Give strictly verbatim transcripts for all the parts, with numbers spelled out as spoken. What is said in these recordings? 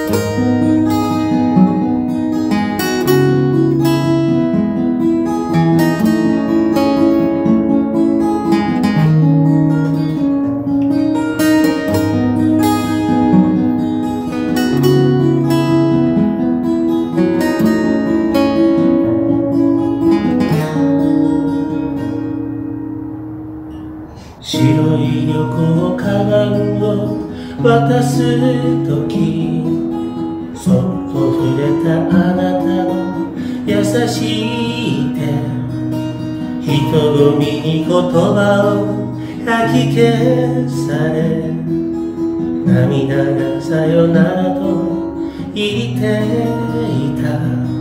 白い旅行カバンを渡すとき、そっと触れたあなたの優しい手、人混みに言葉をかき消され、涙がさよならと言っていた。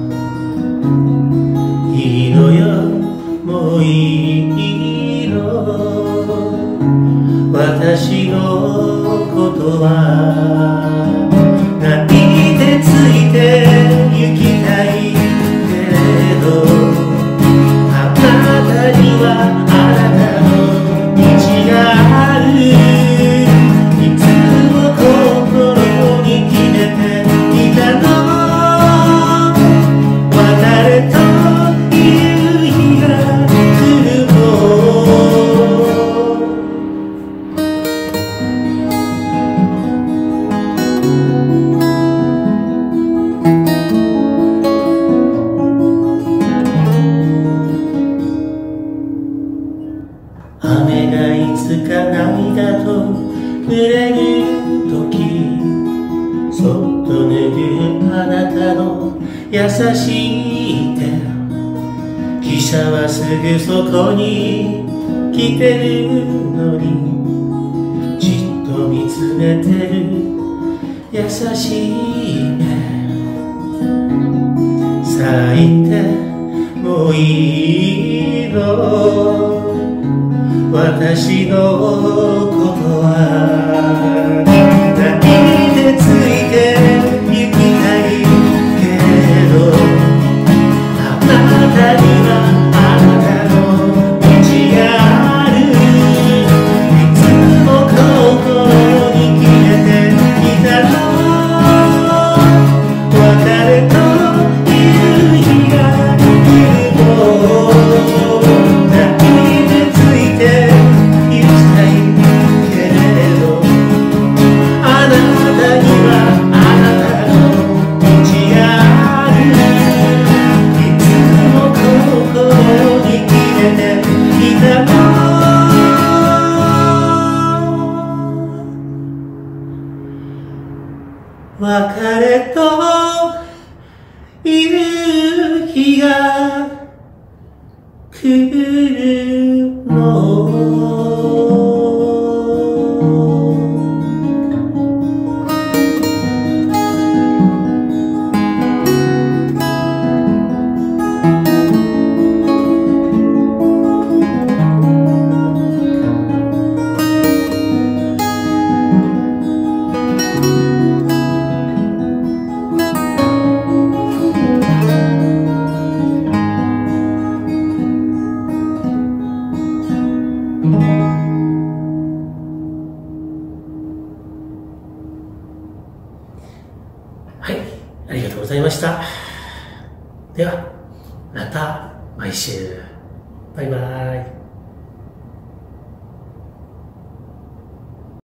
いいのよ、もういいの、私のことは泣いてついて行きたいけれど、あなたにはあなたの道がある。いつも心に決めていたの、別れという日が来るの。雨がいつか涙と濡れるとき、そっと拭うあなたの優しい手、汽車はすぐそこに来てるのに、じっと見つめてる優しい目、咲いてもういいの、私のことは泣いてついて行きたいけれど、あなたにはあなたの道がある。いつも心に決めていたの、別れという日が来るの。別れという日が来るの。はい、ありがとうございました。では、また来週。バイバーイ。